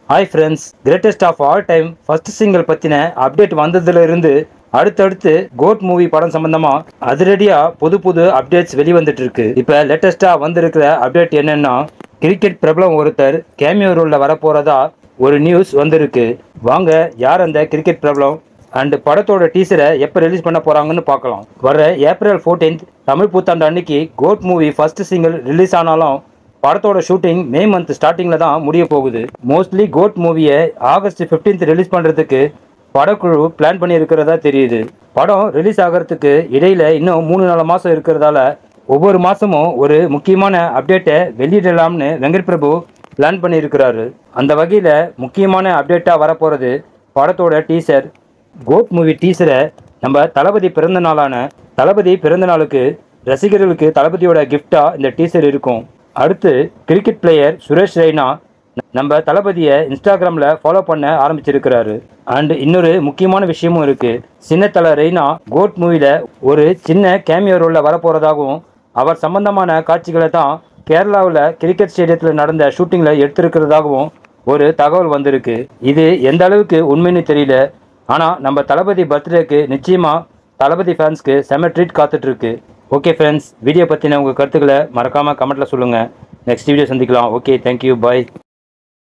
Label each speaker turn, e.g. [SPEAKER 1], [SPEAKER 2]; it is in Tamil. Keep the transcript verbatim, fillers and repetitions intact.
[SPEAKER 1] Hi friends, greatest of all time first single பற்றின அப்டேட் வந்ததுல இருந்து அடுத்தடுத்து கோட் மூவி படம் சம்பந்தமா அதிரடியா புது புது அப்டேட்ஸ் வெளிவந்துட்டு இருக்கு. இப்போ லேட்டஸ்டா வந்திருக்கிற அப்டேட் என்னன்னா, கிரிக்கெட் பிரபலம் ஒருத்தர் கேமியோ ரோல்ல வரப்போறதா ஒரு நியூஸ் வந்திருக்கு. வாங்க, யார் அந்த கிரிக்கெட் பிரபலம் அண்ட் படத்தோட டீசரை எப்போ ரிலீஸ் பண்ண போறாங்கன்னு பார்க்கலாம். வர ஏப்ரல் பதினான்காம் தமிழ் புத்தாண்டு அன்னைக்கு GOAT movie first single release ஆனாலும் படத்தோட ஷூட்டிங் மே மந்த் ஸ்டார்டிங்ல தான் முடிய போகுது. மோஸ்ட்லி கோட் மூவியை ஆகஸ்ட் பதினைந்தாம் ரிலீஸ் பண்றதுக்கு படக்குழு பிளான் பண்ணி இருக்கிறதா தெரியுது. படம் ரிலீஸ் ஆகிறதுக்கு இடையில இன்னும் மூணு நாலு மாசம் இருக்கிறதால ஒவ்வொரு மாசமும் ஒரு முக்கியமான அப்டேட்டை வெளியிடலாம்னு வெங்கட் பிரபு பிளான் பண்ணி இருக்கிறாரு. அந்த வகையில முக்கியமான அப்டேட்டா வரப்போறது படத்தோட டீசர். கோட் மூவி டீசரை நம்ம தளபதி பிறந்த நாளான தளபதி பிறந்த நாளுக்கு ரசிகர்களுக்கு தளபதியோட கிஃப்டா இந்த டீசர் இருக்கும். அடுத்து கிரிக்கெட் பிளேயர் சுரேஷ் ரெய்னா நம்ம தளபதியை இன்ஸ்டாகிராமில் ஃபாலோ பண்ண ஆரம்பிச்சிருக்கிறாரு. அண்ட் இன்னொரு முக்கியமான விஷயமும் இருக்கு. சின்னத்தல ரெய்னா கோட் மூவில ஒரு சின்ன கேமியோ ரோலில் வரப்போறதாகவும் அவர் சம்பந்தமான காட்சிகளை தான் கேரளாவில் கிரிக்கெட் ஸ்டேடியத்தில் நடந்த ஷூட்டிங்கில் எடுத்திருக்கிறதாகவும் ஒரு தகவல் வந்திருக்கு. இது எந்த அளவுக்கு உண்மைன்னு தெரியல. ஆனால் நம்ம தளபதி பர்த்டேக்கு நிச்சயமாக தளபதி ஃபேன்ஸ்க்கு செம ட்ரீட் காத்துட்ருக்கு. ஓகே ஃப்ரெண்ட்ஸ், வீடியோ பற்றின உங்கள் கருத்துக்களை மறக்காமல் கமெண்ட்டில் சொல்லுங்கள். நெக்ஸ்ட் வீடியோ சந்திக்கலாம். ஓகே, தேங்க்யூ, பாய்.